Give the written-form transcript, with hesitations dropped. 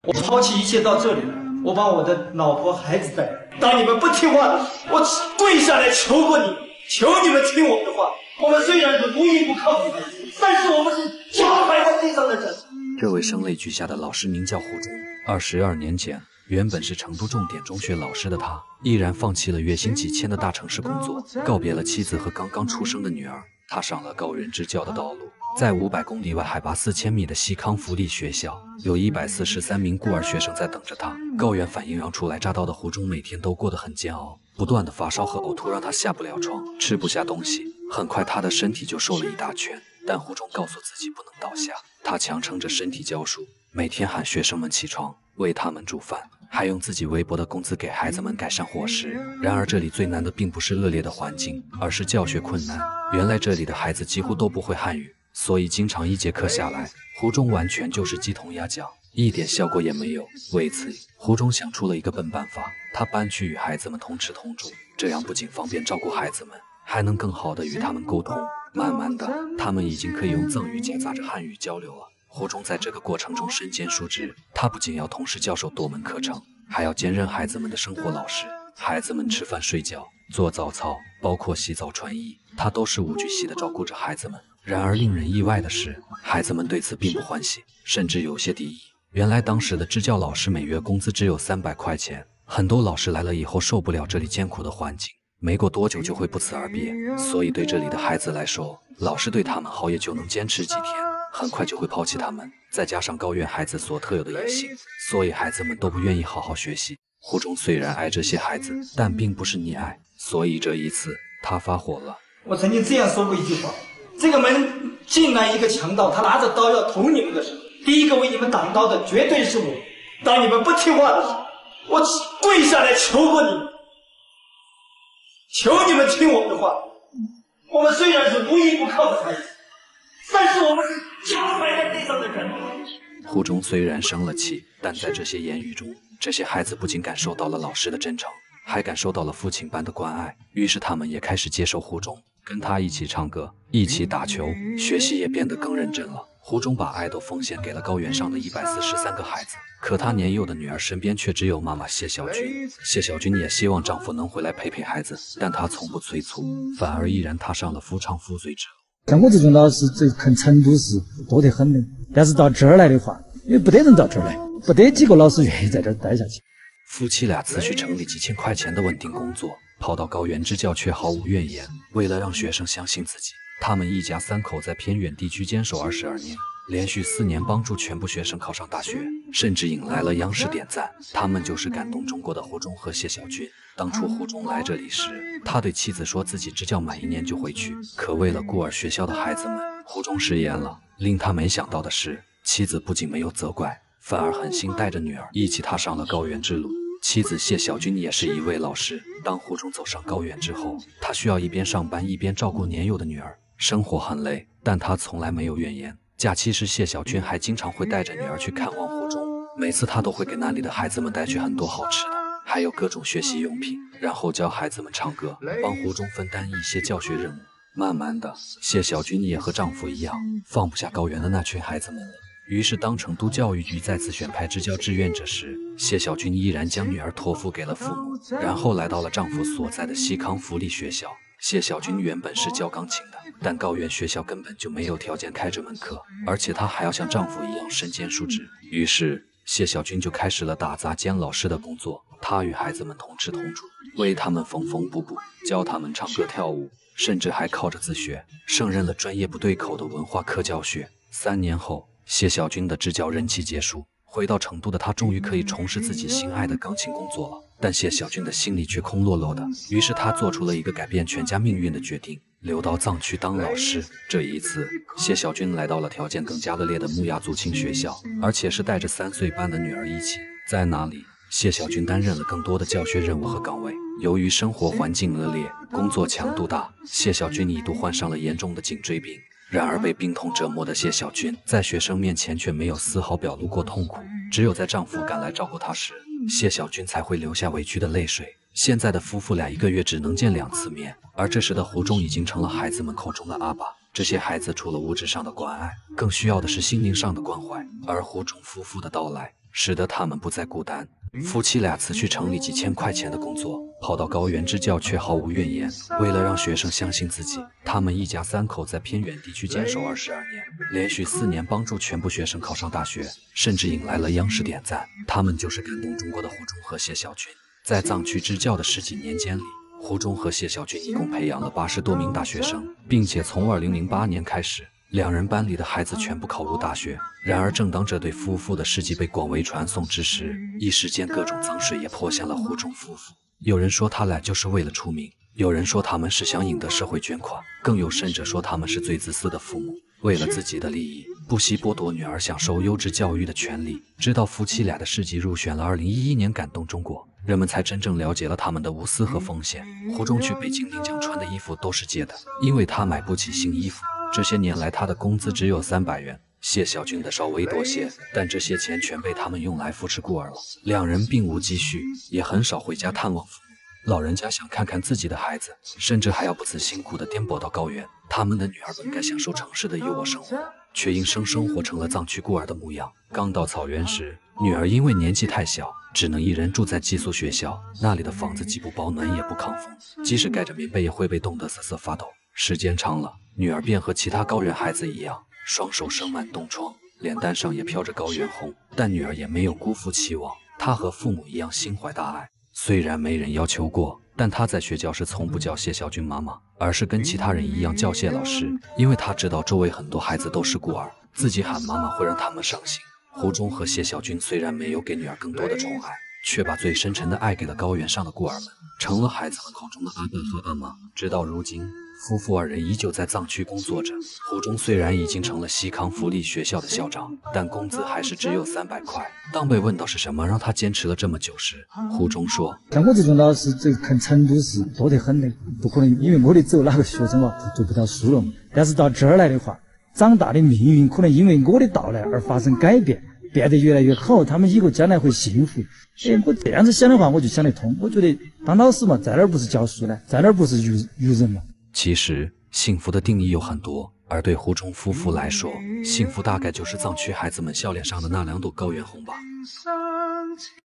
我抛弃一切到这里来，我把我的老婆孩子带来。当你们不听话的时候，我跪下来求过你们，求你们听我的话。我们虽然是无依不靠的孩子，但是我们是脚踩在地上的人。 这位声泪俱下的老师名叫胡忠。22年前，原本是成都重点中学老师的他，毅然放弃了月薪几千的大城市工作，告别了妻子和刚刚出生的女儿，踏上了高原支教的道路。在500公里外、海拔4000米的西康福利学校，有143名孤儿学生在等着他。高原反应让初来乍到的胡忠每天都过得很煎熬，不断的发烧和呕吐让他下不了床，吃不下东西。很快他的身体就瘦了一大圈，但胡忠告诉自己不能倒下，他强撑着身体教书，每天喊学生们起床，为他们煮饭，还用自己微薄的工资给孩子们改善伙食。然而这里最难的并不是恶劣的环境，而是教学困难。原来这里的孩子几乎都不会汉语，所以经常一节课下来，胡忠完全就是鸡同鸭讲，一点效果也没有。为此，胡忠想出了一个笨办法，他搬去与孩子们同吃同住，这样不仅方便照顾孩子们，还能更好地与他们沟通。慢慢的，他们已经可以用藏语夹杂着汉语交流了。胡忠在这个过程中身兼数职，他不仅要同时教授多门课程，还要兼任孩子们的生活老师。孩子们吃饭、睡觉、做早操，包括洗澡、穿衣，他都是无巨细地照顾着孩子们。然而令人意外的是，孩子们对此并不欢喜，甚至有些敌意。原来当时的支教老师每月工资只有300块钱，很多老师来了以后受不了这里艰苦的环境，没过多久就会不辞而别。所以对这里的孩子来说，老师对他们好也就能坚持几天，很快就会抛弃他们。再加上高原孩子所特有的野性，所以孩子们都不愿意好好学习。胡忠虽然爱这些孩子，但并不是溺爱，所以这一次他发火了。 我曾经这样说过一句话，这个门进来一个强盗，他拿着刀要捅你们的时候，第一个为你们挡刀的绝对是我。当你们不听话的时候，我跪下来求过你们，求你们听我的话。我们虽然是无依不靠的孩子，但是我们是脚踩在地上的人。 胡忠虽然生了气，但在这些言语中，这些孩子不仅感受到了老师的真诚，还感受到了父亲般的关爱。于是他们也开始接受胡忠，跟他一起唱歌，一起打球，学习也变得更认真了。胡忠把爱都奉献给了高原上的143个孩子，可他年幼的女儿身边却只有妈妈谢小军。谢小军也希望丈夫能回来陪陪孩子，但她从不催促，反而毅然踏上了夫唱妇随之路。 像我这种老师，这看程度是多得很的，但是到这儿来的话，因为不得人到这儿来，不得几个老师愿意在这儿待下去。 夫妻俩辞去城里几千块钱的稳定工作，跑到高原支教却毫无怨言。为了让学生相信自己，他们一家3口在偏远地区坚守22年，连续4年帮助全部学生考上大学，甚至引来了央视点赞。他们就是感动中国的胡忠和谢小军。当初胡忠来这里时，他对妻子说自己支教满1年就回去，可为了孤儿学校的孩子们，胡忠食言了。令他没想到的是，妻子不仅没有责怪，反而狠心带着女儿一起踏上了高原之路。妻子谢小军也是一位老师，当胡忠走上高原之后，他需要一边上班一边照顾年幼的女儿，生活很累，但他从来没有怨言。假期时，谢小军还经常会带着女儿去看望胡忠，每次他都会给那里的孩子们带去很多好吃的，还有各种学习用品，然后教孩子们唱歌，帮胡忠分担一些教学任务。慢慢的，谢小军也和丈夫一样，放不下高原的那群孩子们了。于是当成都教育局再次选派支教志愿者时，谢小军依然将女儿托付给了父母，然后来到了丈夫所在的西康福利学校。谢小军原本是教钢琴的，但高原学校根本就没有条件开这门课，而且她还要像丈夫一样身兼数职。于是谢小军就开始了打杂兼老师的工作。她与孩子们同吃同住，为他们缝缝补补，教他们唱歌跳舞，甚至还靠着自学胜任了专业不对口的文化课教学。3年后，谢小军的支教任期结束，回到成都的他终于可以从事自己心爱的钢琴工作了。但谢小军的心里却空落落的，于是他做出了一个改变全家命运的决定，留到藏区当老师。这一次，谢小军来到了条件更加恶劣的木亚族青学校，而且是带着3岁半的女儿一起。在那里，谢小军担任了更多的教学任务和岗位。由于生活环境恶劣，工作强度大，谢小军一度患上了严重的颈椎病。然而被病痛折磨的谢小军在学生面前却没有丝毫表露过痛苦，只有在丈夫赶来照顾她时，谢小军才会流下委屈的泪水。现在的夫妇俩1个月只能见2次面，而这时的胡忠已经成了孩子们口中的阿爸。这些孩子除了物质上的关爱，更需要的是心灵上的关怀。而胡忠夫妇的到来， 使得他们不再孤单。夫妻俩辞去城里几千块钱的工作，跑到高原支教，却毫无怨言。为了让学生相信自己，他们一家3口在偏远地区坚守22年，连续4年帮助全部学生考上大学，甚至引来了央视点赞。他们就是感动中国的胡忠和谢小军。在藏区支教的10几年间里，胡忠和谢小军一共培养了80多名大学生，并且从2008年开始，2人班里的孩子全部考入大学。然而，正当这对夫妇的事迹被广为传颂之时，一时间各种脏水也泼向了胡忠夫妇。有人说他俩就是为了出名，有人说他们是想赢得社会捐款，更有甚者说他们是最自私的父母，为了自己的利益，不惜剥夺女儿享受优质教育的权利。直到夫妻俩的事迹入选了2011年感动中国，人们才真正了解了他们的无私和奉献。胡忠去北京领奖穿的衣服都是借的，因为他买不起新衣服。这些年来，他的工资只有300元，谢小军的稍微多些，但这些钱全被他们用来扶持孤儿了。2人并无积蓄，也很少回家探望父母。老人家想看看自己的孩子，甚至还要不辞辛苦地颠簸到高原。他们的女儿本该享受城市的优渥生活，却因生活成了藏区孤儿的模样。刚到草原时，女儿因为年纪太小，只能一人住在寄宿学校，那里的房子既不保暖也不抗风，即使盖着棉被也会被冻得瑟瑟发抖。时间长了，女儿便和其他高原孩子一样，双手生满冻疮，脸蛋上也飘着高原红。但女儿也没有辜负期望，她和父母一样心怀大爱。虽然没人要求过，但她在学校时从不叫谢小军妈妈，而是跟其他人一样叫谢老师，因为她知道周围很多孩子都是孤儿，自己喊妈妈会让他们伤心。胡忠和谢小军虽然没有给女儿更多的宠爱，却把最深沉的爱给了高原上的孤儿们，成了孩子们口中的阿爸和阿妈。直到如今，夫妇2人依旧在藏区工作着。胡忠虽然已经成了西康福利学校的校长，但工资还是只有300块。当被问到是什么让他坚持了这么久时，胡忠说： 像我这种老师，这看程度是多得很的，不可能因为我的走哪个学生就读不到书了。但是到这儿来的话，长大的命运可能因为我的到来而发生改变，变得越来越好，他们以后将来会幸福。我这样子想的话，我就想得通。我觉得当老师嘛，在哪儿不是教书呢？在哪儿不是育人嘛？ 其实幸福的定义有很多，而对胡忠夫妇来说，幸福大概就是藏区孩子们笑脸上的那2朵高原红吧。